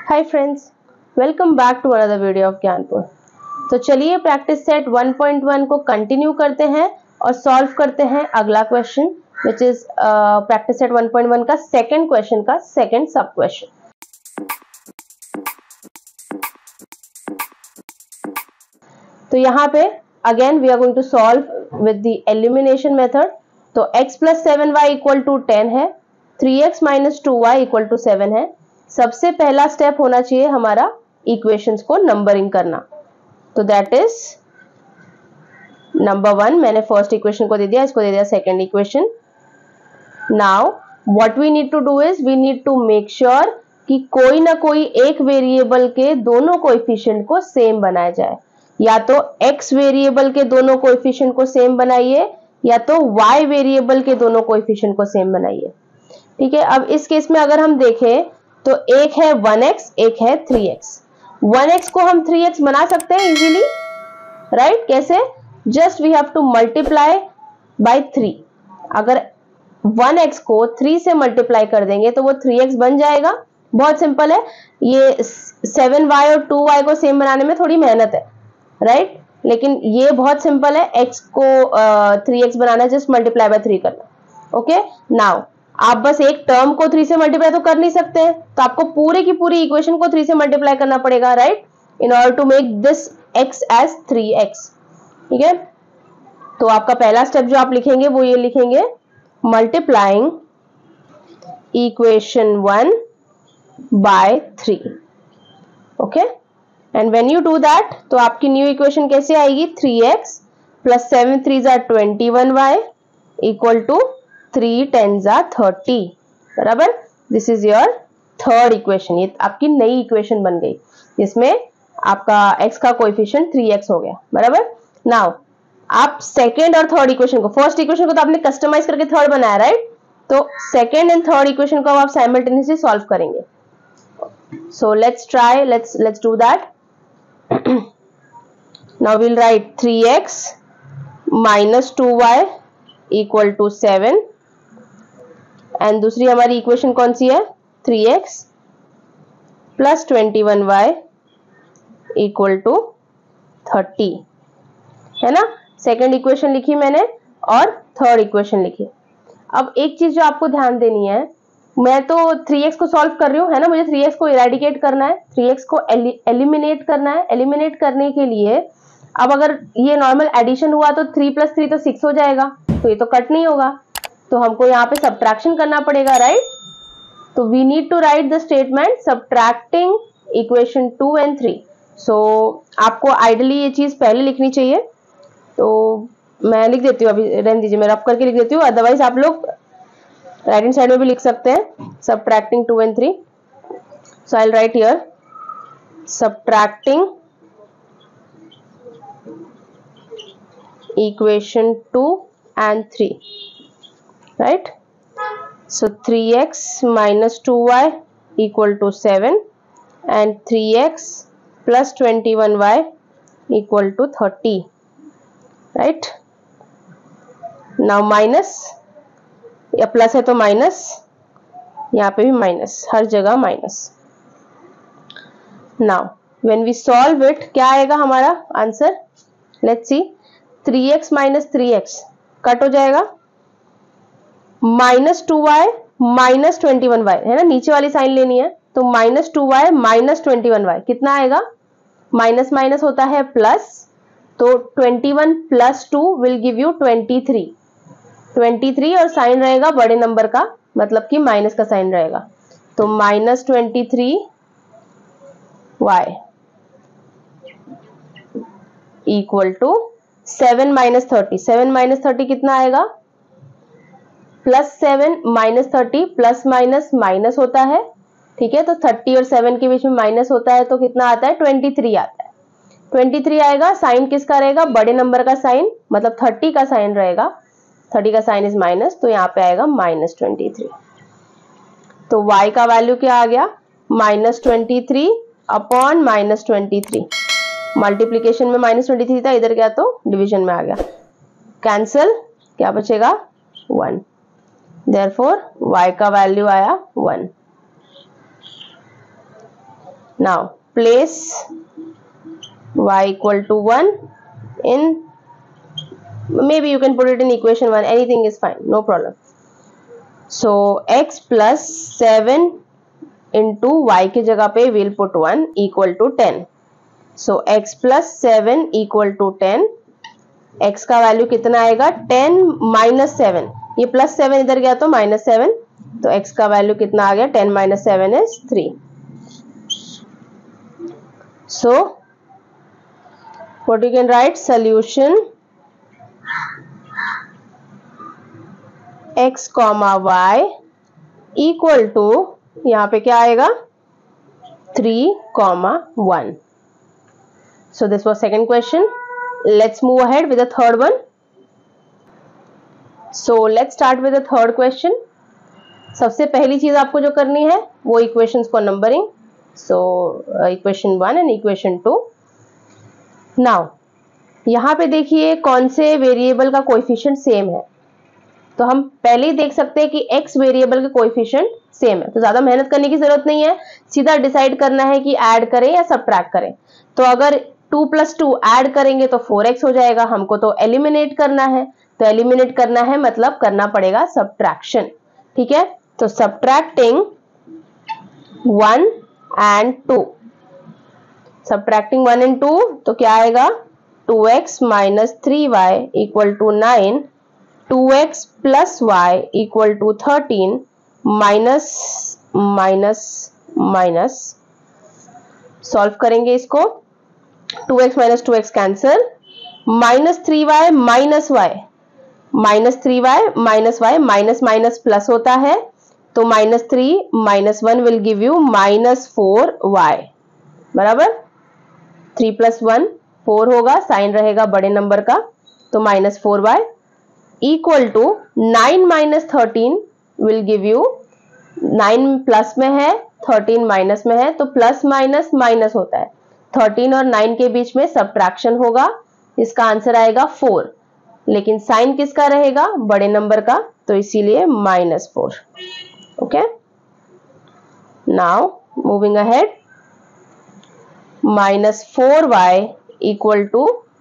Hi friends, welcome back to another video of Gyanpur. तो चलिए practice set 1.1 को continue करते हैं और सॉल्व करते हैं अगला question which is practice set 1.1 का सेकंड क्वेश्चन का सेकंड सब क्वेश्चन। तो यहाँ पे again we are going to solve with the elimination method. तो x plus 7y equal to 10 है, 3x minus 2y equal to 7 है। सबसे पहला स्टेप होना चाहिए हमारा इक्वेशंस को नंबरिंग करना। तो दैट इज नंबर 1, मैंने फर्स्ट इक्वेशन को दे दिया, इसको दे दिया second equation. Now what we need to do is we need to make sure कि कोई ना कोई एक वेरिएबल के दोनों कोएफिशिएंट को सेम बनाया जाए। या तो x वेरिएबल के दोनों कोएफिशिएंट को सेम बनाइए या तो y वेरिएबल के दोनों कोएफिशिएंट को सेम बनाइए। ठीक है, अब इस केस में अगर हम देखें तो एक है 1x, एक है 3x। 1x को हम 3x बना सकते हैं इजीली, राइट? कैसे? Just we have to multiply by 3। अगर 1x को 3 से मल्टीप्लाई कर देंगे तो वो 3x बन जाएगा। बहुत सिंपल है। ये 7y और 2y को सेम बनाने में थोड़ी मेहनत है, राइट? लेकिन ये बहुत सिंपल है। x को 3x banana, just multiply by 3 करना। ओके, नाउ आप बस एक टर्म को 3 से मल्टीप्लाई तो कर नहीं सकते हैं, तो आपको पूरे की पूरी इक्वेशन को 3 से मल्टीप्लाई करना पड़ेगा, right? In order to make this x as 3x। ठीक है, तो आपका पहला स्टेप जो आप लिखेंगे वो ये लिखेंगे, multiplying equation 1 by 3। Okay, and when you do that तो आपकी न्यू इक्वेशन कैसे आएगी? 3x plus 7 3 are 21y equal to 3 10s are 30। बराबर, this is your third equation. ये आपकी नई इक्वेशन बन गई जिसमें आपका x का कोएफिशिएंट 3x हो गया। बराबर, नाउ आप सेकेंड और थर्ड इक्वेशन को, फर्स्ट इक्वेशन को तो आपने कस्टमाइज करके थर्ड बनाया, राइट? तो सेकेंड एंड थर्ड इक्वेशन को आप साइमल्टेनियसली सॉल्व करेंगे। So let's try, let's do that. Now we'll write 3x minus 2y equal to 7 and दूसरी हमारी इक्वेशन कौन सी है? 3x plus 21y equal to 30, है ना? सेकेंड इक्वेशन लिखी मैंने और थर्ड इक्वेशन लिखी। अब एक चीज जो आपको ध्यान देनी है, मैं तो 3x को सॉल्व कर रही हूँ, है ना? मुझे 3x को इरेडिकेट करना है, 3x को एलिमिनेट करना है। एलिमिनेट करने के लिए अब अगर ये नॉर्मल एडिशन हुआ तो 3 प्लस 3 तो 6 हो जाएगा, तो ये तो कट नहीं होगा, तो हमको यहाँ पे सब्ट्रैक्शन करना पड़ेगा, राइट? तो we need to write the statement subtracting equation 2 and 3। So आपको आइडियली ये चीज पहले लिखनी चाहिए, तो मैं लिख देती हूँ, अभी रहने दीजिए, मैं रफ करके लिख देती हूँ, अदरवाइज आप लोग राइट हैंड साइड में भी लिख सकते हैं, subtracting 2 and 3। So I will write here subtracting equation 2 and 3, right? So 3x minus 2y equal to 7 and 3x plus 21y equal to 30, right? Now minus, या प्लस है तो माइनस, यहाँ पे भी माइनस, हर जगह minus. Now when we solve it क्या आएगा हमारा answer? Let's see। 3x minus 3x cut हो जाएगा, माइनस 2y माइनस 21y, है ना? नीचे वाली साइन लेनी है, तो माइनस 2y माइनस 21y कितना आएगा? माइनस माइनस होता है प्लस, तो 21 प्लस 2 विल गिव यू 23 और साइन रहेगा बड़े नंबर का, मतलब कि माइनस का साइन रहेगा, तो minus 23y equal to 7 minus 30। 7 minus 30 कितना आएगा? Plus 7 minus 30, plus minus minus होता है, ठीक है? तो 30 और 7 के बीच में माइनस होता है, तो कितना आता है? 23 आता है। 23 आएगा, साइन किसका रहेगा? बड़े नंबर का साइन, मतलब 30 का साइन रहेगा। 30 का साइन इज माइनस, तो यहाँ पे आएगा माइनस 23। तो y का वैल्यू क्या आ गया? Minus 23 upon minus 23। मल्टीप्लीकेशन में माइनस 23 था, इधर गया तो डिवीजन में आ गया, कैंसल, क्या बचेगा? 1। देयरफॉर y का वैल्यू आया 1। Now place y equal to 1 in, maybe you can put it in equation 1, anything is fine, no problem. So x plus 7 into y की जगह पे we'll put 1 equal to 10. So x plus 7 equal to 10. x का value कितना आएगा 10 minus 7, ये plus 7 इधर गया तो minus 7, तो x का वैल्यू कितना आ गया 10 minus 7 is 3. So what you can write, solution x comma y equal to, यहाँ पे क्या आएगा 3 comma 1. So this was second question. Let's move ahead with the third one. So let's start with the third question. सबसे पहली चीज आपको जो करनी है वो इक्वेशंस को numbering. So equation 1 and equation 2. Now यहाँ पे देखिए कौन से वेरिएबल का कोएफिशिएंट सेम है. तो हम पहले ही देख सकते हैं कि x वेरिएबल के कोएफिशिएंट सेम है, तो ज्यादा मेहनत करने की जरूरत नहीं है, सीधा डिसाइड करना है कि ऐड करें या सब्ट्रैक्ट करें. तो अगर 2 + 2 ऐड करेंगे तो 4x हो जाएगा, हमको तो एलिमिनेट करना है, तो एलिमिनेट करना है मतलब करना पड़ेगा सब्ट्रैक्शन. ठीक है, तो सब्ट्रैक्टिंग 1 and 2, सब्ट्रैक्टिंग 1 and 2 तो क्या आएगा 2x minus 3y equal to 9, 2x plus y equal to 13, minus minus minus, solve करेंगे इसको, 2x minus 2x cancel, minus 3y minus y, minus 3y minus y, minus minus plus होता है, तो -3 minus 1 will give you -4y, बराबर. 3 + 1 4 होगा, sign रहेगा बड़े number का, तो -4y equal to 9 minus 13 will give you, 9 plus में है 13 माइनस में है, तो प्लस माइनस माइनस होता है, 13 और 9 के बीच में सब्ट्रैक्शन होगा, इसका आंसर आएगा 4, लेकिन साइन किसका रहेगा बड़े नंबर का, तो इसीलिए -4. Okay, now moving ahead, -4y equal to,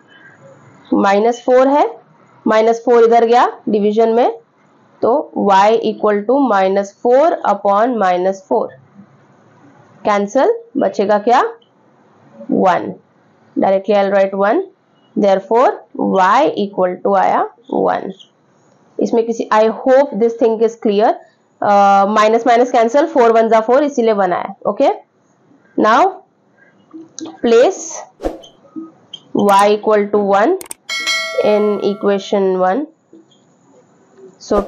-4 है, -4 इधर गया डिवीजन में, तो y equal to -4 upon -4, cancel, बचेगा क्या 1, directly I will write 1, therefore y equal to आया 1. इसमें किसी, I hope this thing is clear. Minus minus cancel, 4 1 जा 4, इसीलिए 1 आया. Okay, now place y equal to 1 in equation 1. So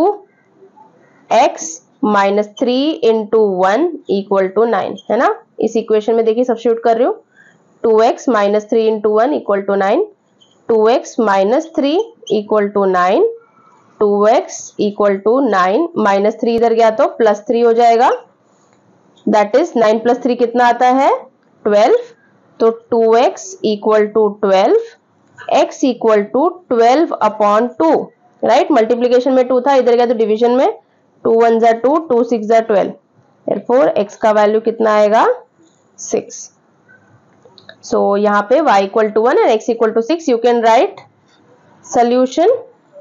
2x minus 3 into 1 equal to 9, है ना. इस equation में देखिए सब्स्टिट्यूट कर रही हूँ, 2x minus 3 into 1 equal to 9, 2x minus 3 equal to 9, 2x equal to 9, minus 3 इधर गया तो plus 3 हो जाएगा, that is 9 plus 3 कितना आता है 12, तो 2x equal to 12, x equal to 12 upon 2, right. Multiplication में 2 था, इधर गया तो डिवीजन में, 2 1 जा 2, 2 6 जा 12, therefore x का वैल्यू कितना आएगा 6. सो यहाँ पे y equal to 1 and x equal to 6, you can write solution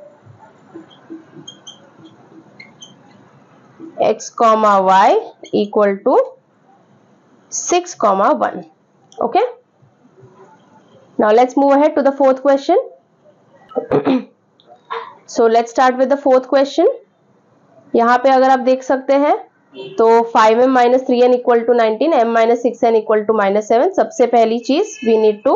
x comma y equal to 6 comma 1. Okay, now let's move ahead to the fourth question. So let's start with the fourth question. यहाँ पे अगर आप देख सकते हैं तो 5m minus 3n equal to 19, m minus 6n equal to -7. सबसे पहली चीज we need to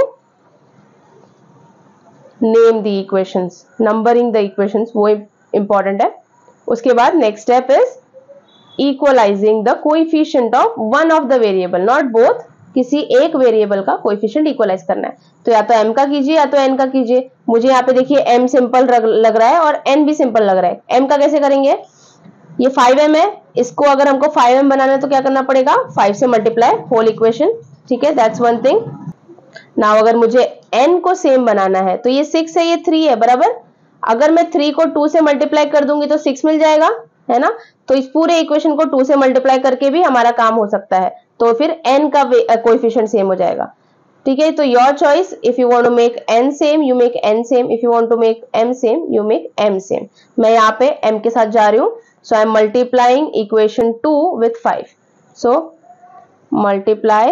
name the equations, numbering the equations, वो important है. उसके बाद next step is equalizing the coefficient of one of the variable, not both. किसी एक variable का कोएफिशिएंट इक्वलाइज करना है, तो या तो m का कीजिए या तो n का कीजिए. मुझे यहाँ पे देखिए m सिंपल लग रहा है और n भी सिंपल लग रहा है. m का कैसे करेंगे, ये 5m है, इसको अगर हमको 5m बनाना है तो क्या करना पड़ेगा 5 से मल्टीप्लाई होल इक्वेशन. ठीक है, दैट्स वन थिंग. नाउ अगर मुझे n को सेम बनाना है तो ये 6 है, ये 3 है, बराबर. अगर मैं 3 को 2 से मल्टीप्लाई कर दूंगी तो 6 मिल जाएगा, है ना। तो इस पूरे इक्वेशन को 2 से मल्टीप्लाई करके भी हमारा काम हो सकता है, तो फिर n का कोएफिशिएंट सेम हो जाएगा। ठीक है, तो your choice, if you want to make n same you make n same, if you want to make m same you make m same. मैं यहाँ पे m के साथ जा रही हूँ, so I am multiplying equation 2 with 5, so multiply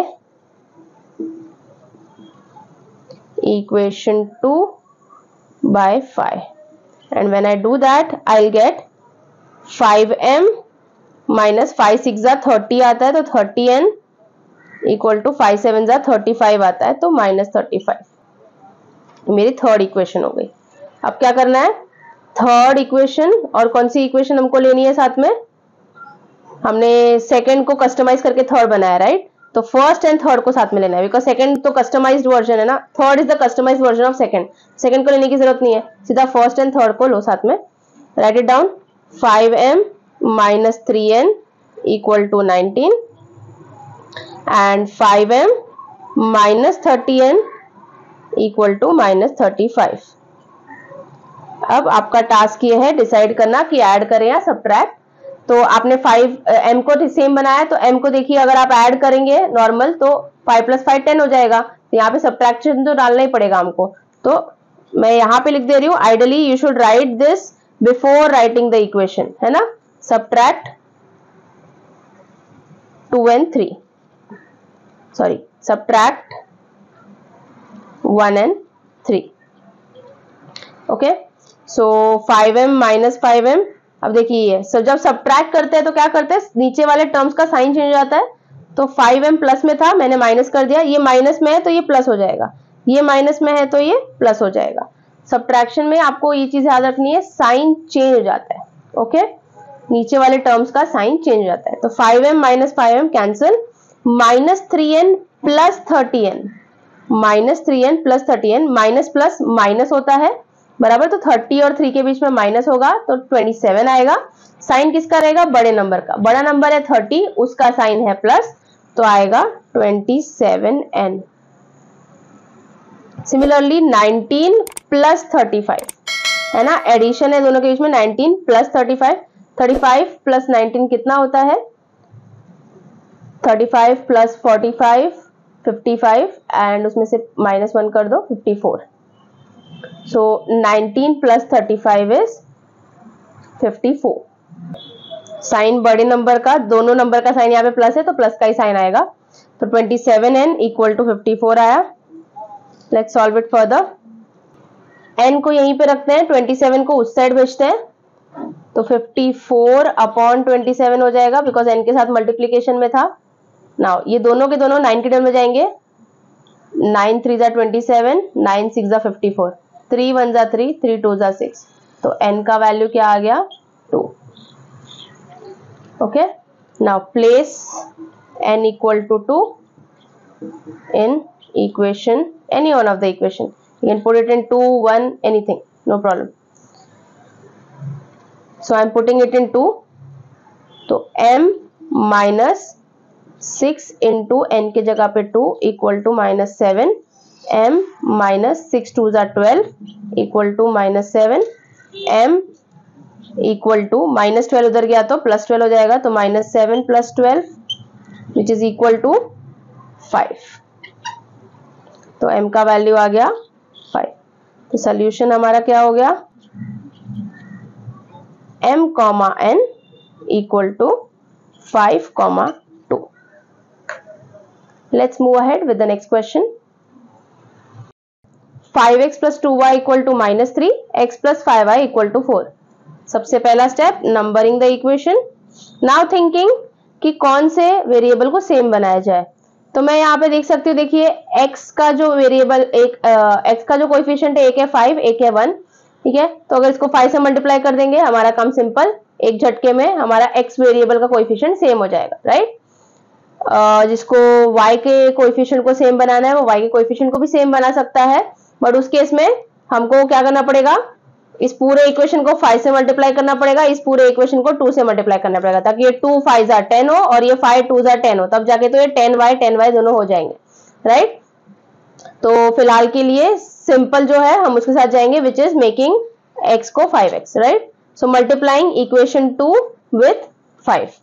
equation 2 by 5, and when I do that I'll get 5m minus 5 6 जा 30 आता है, तो 30n equal to 5 7 जा 35 आता है, तो minus 35 मेरी थर्ड इक्वेशन हो गई। अब क्या करना है, थर्ड इक्वेशन, और कौन सी इक्वेशन हमको लेनी है साथ में, हमने सेकंड को कस्टमाइज करके थर्ड बनाया, राइट। तो फर्स्ट एंड थर्ड को साथ में लेना है, बिकॉज सेकंड तो कस्टमाइज्ड वर्जन है ना, third is the customized version of second. Second को लेने की जरूरत नहीं है, सीधा फर्स्ट एंड थर्ड को लो साथ में। Write it down, 5m minus 3n equal to 19 and 5m minus 30n equal to minus 35। अब आपका टास्क ये है डिसाइड करना कि ऐड करें या सब्ट्रैक्ट। तो आपने 5m को सेम बनाया, तो m को देखिए अगर आप ऐड करेंगे नॉर्मल तो 5 + 5 10 हो जाएगा, तो यहाँ पे सब्ट्रैक्शन तो डालना ही पड़ेगा हमको। तो मैं यहाँ पे लिख दे रही हूँ, ideally you should write this before writing the equation, है ना। Subtract 2 and 3, sorry subtract 1 and 3। Okay, so 5m minus 5m, अब देखिए सो जब सब्ट्रैक्ट करते हैं तो क्या करते हैं, नीचे वाले टर्म्स का साइन चेंज हो जाता है। तो 5m प्लस में था, मैंने माइनस कर दिया, ये माइनस में है तो ये प्लस हो जाएगा, ये माइनस में है तो ये प्लस हो जाएगा। सब्ट्रैक्शन में आपको ये चीज याद रखनी है, साइन चेंज हो जाता है। ओके, नीचे वाले टर्म्स का साइन चेंज हो जाता है। तो 5m minus 5m cancel, -3n plus 30n, -3n plus 30n, minus plus minus होता है बराबर, तो 30 और 3 के बीच में माइनस होगा तो 27 आएगा। साइन किसका रहेगा, बड़े नंबर का, बड़ा नंबर है 30, उसका साइन है प्लस, तो आएगा 27n। सिमिलरली 19 plus 35, है ना, एडिशन है दोनों के बीच में, 19 plus 35, 35 plus 19 कितना होता है, 35 plus 45 55, एंड उसमें से -1 कर दो 54। So 19 plus 35 is 54। साइन बड़े नंबर का, दोनों नंबर का साइन यहाँ पे प्लस है तो प्लस का ही साइन आएगा, तो 27n equal to 54 आया। Let's solve it further. n को यहीं पे रखते हैं, 27 को उस साइड भेजते हैं, तो 54 अपॉन 27 हो जाएगा, बिकॉज n के साथ मल्टीप्लीकेशन में था। नाउ ये दोनों के दोनों 9 के टर्म में जाएंगे, 9 3 जा 27, 9 6 जा 54, 3 1 जा 3, 3 2 जा 6, तो n का वैल्यू क्या आ गया, 2। Okay, now place n equal to 2 in equation, any one of the equation, you can put it in 2 1 anything, no problem। so I am putting it in 2, तो m minus 6 into n के जगह पे 2 equal to -7, m minus 6 2 जा 12 equal to -7, m equal to -12 उधर गया तो +12 हो जाएगा, तो -7 + 12 which is equal to 5। तो m का वैल्यू आ गया 5। तो सोल्यूशन हमारा क्या हो गया, m, n equal to 5, 2। Let's move ahead with the next question। 5x plus 2y equal to -3, x plus 5y equal to 4। सबसे पहला step, numbering the equation. Now thinking कि कौन से वेरिएबल को सेम बनाया जाए। तो मैं यहाँ पे देख सकती हूँ, देखिए x का जो वेरिएबल x का जो कोएफिशिएंट है, एक है 5, एक है 1, ठीक है। तो अगर इसको 5 से मल्टीप्लाई कर देंगे, हमारा काम सिंपल, एक झटके में हमारा x वेरिएबल का कोएफिशिएंट सेम हो जाएगा, राइट। जिसको y के कोएफिशिएंट को सेम बनाना है, वो y के कोएफिशिएंट को भी सेम बना सकता है, बट उस केस में हमको क्या करना पड़ेगा, इस पूरे इक्वेशन को 5 से मल्टीप्लाई करना पड़ेगा, इस पूरे इक्वेशन को 2 से मल्टीप्लाई करना पड़ेगा, ताकि ये 2 5 जा 10 हो और ये 5 2 जा 10 हो, तब जाके तो ये 10y दोनों हो जाएंगे, राइट। तो फिलहाल के लिए सिंपल जो है हम उसके साथ जाएंगे, विच इज मेकिंग x को 5x, right. So multiplying equation 2 with 5.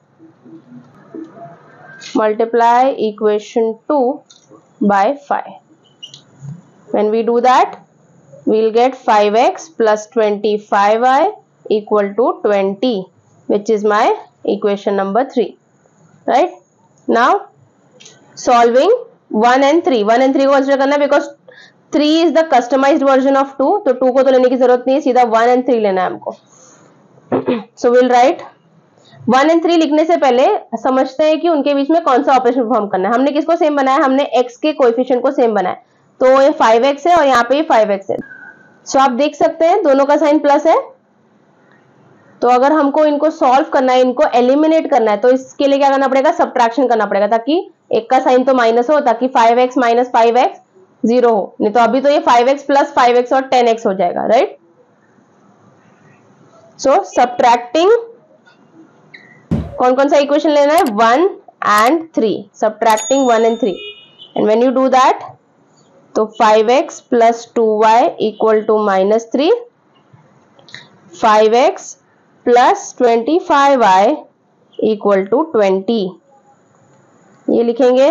Multiply equation 2 by 5. When we do that, we'll get 5x plus 25y equal to 20, which is my equation number 3. Right? Now solving 1 and 3. 1 and 3 को consider करना because 3 is the customized version of 2, तो 2 को तो लेने की जरूरत नहीं है, सीधा 1 and 3 लेना है हमको. So we'll write 1 and 3 लिखने से पहले समझते हैं कि उनके बीच में कौन सा ऑपरेशन परफॉर्म करना है. हमने किसको सेम बनाया? हमने x के कोएफिशिएंट को सेम बनाया, तो ये 5x है और यहाँ पे 5x है. सो आप देख सकते हैं दोनों का साइन प्लस है. तो अगर हमको इनको सॉल्व करना है, इनको एलिमिनेट करना है, तो इसके लिए क्या करना पड़ेगा? सब्ट्रैक्शन करना पड़ेगा, ताकि एक का साइन तो माइनस हो, ताकि 5x माइनस 5x 0 हो. नहीं तो अभी तो ये 5x प्लस 5x और 10x हो जाएगा. राइट? सो सब्ट्रैक्टिंग कौन कौन सा इक्वेशन लेना है? 1 and 3. Subtracting 1 and 3. And when you do that, तो 5x plus 2y equal to minus 3, 5x plus 25y equal to 20. ये लिखेंगे.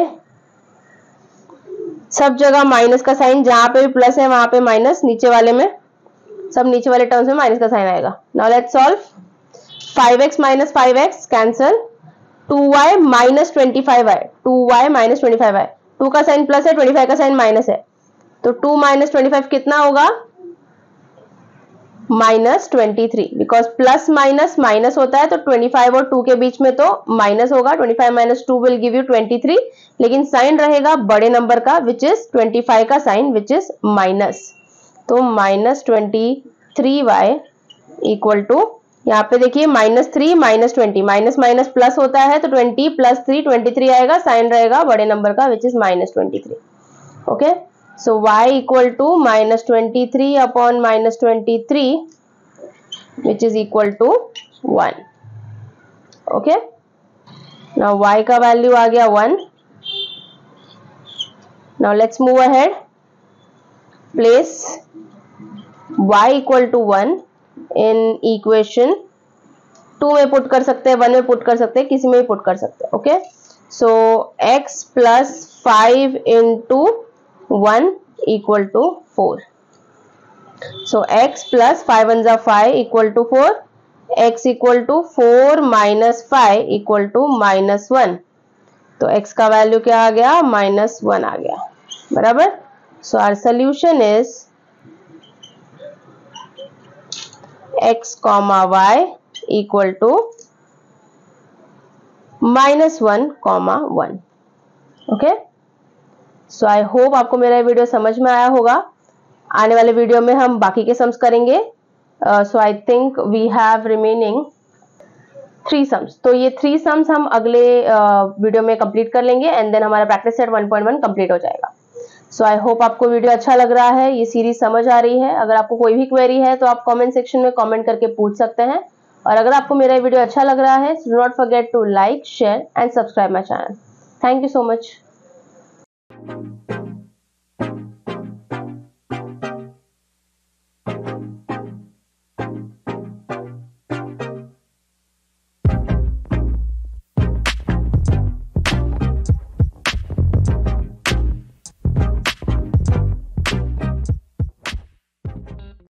सब जगह माइनस का साइन, जहां पे भी प्लस है वहां पे माइनस, नीचे वाले में सब नीचे वाले टर्म्स में माइनस का साइन आएगा. Now let's solve. 5x minus 5x cancel, 2y minus 25y, 2y minus 25y, 2 का साइन प्लस है, 25 का साइन माइनस है, तो 2 माइनस 25 कितना होगा? Minus 23. Because plus minus minus होता है, तो 25 और 2 के बीच में तो माइनस होगा. 25 माइनस 2 विल गिव यू 23, लेकिन साइन रहेगा बड़े नंबर का, विच इज 25 का साइन, विच इज माइनस. तो माइनस 23y इक्वल टू, यहाँ पे देखिए minus 3 minus 20, minus minus plus होता है, तो 20 प्लस 3 23 आएगा, साइन रहेगा बड़े नंबर का, which is minus 23. Okay, so y equal to minus 23 upon minus 23, which is equal to 1. Okay, now y का वैल्यू आ गया 1. now let's move ahead. Place y equal to 1 in equation 2 में put कर सकते हैं, 1 में put कर सकते हैं, किसी में भी पुट कर सकते हैं. Okay, so x plus 5 into 1 equal to 4. So x plus 5 1 जा 5 equal to 4. x equal to 4 minus 5 equal to minus 1. तो x का वैल्यू क्या आ गया? minus 1 आ गया. बराबर. So our solution is x comma y equal to minus 1 comma 1. Okay. So I hope आपको मेरा वीडियो समझ में आया होगा. आने वाले वीडियो में हम बाकी के सम्स करेंगे. So I think we have remaining 3 sums. तो ये 3 सम्स हम अगले वीडियो में कंप्लीट कर लेंगे, एंड देन हमारा प्रैक्टिस सेट 1.1 कंप्लीट हो जाएगा. सो आई होप आपको वीडियो अच्छा लग रहा है, ये सीरीज समझ आ रही है. अगर आपको कोई भी क्वेरी है तो आप कमेंट सेक्शन में कमेंट करके पूछ सकते हैं. और अगर आपको मेरा वीडियो अच्छा लग रहा है, do not forget to like, share and subscribe my channel. Thank you so much.